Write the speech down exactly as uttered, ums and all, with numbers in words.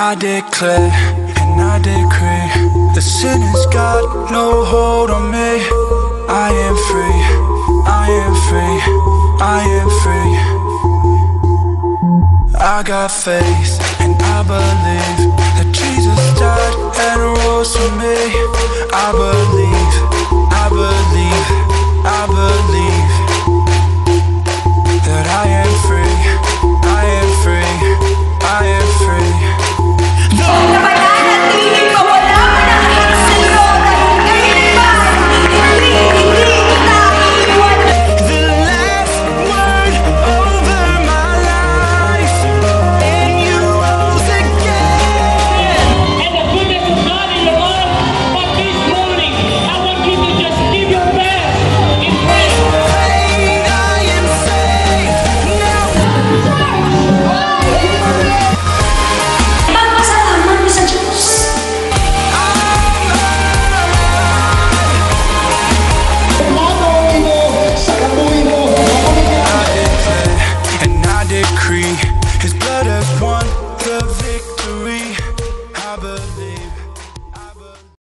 I declare and I decree the sin has got no hold on me. I am free, I am free, I am free. I got faith and I believe that Jesus died and rose for me. I believe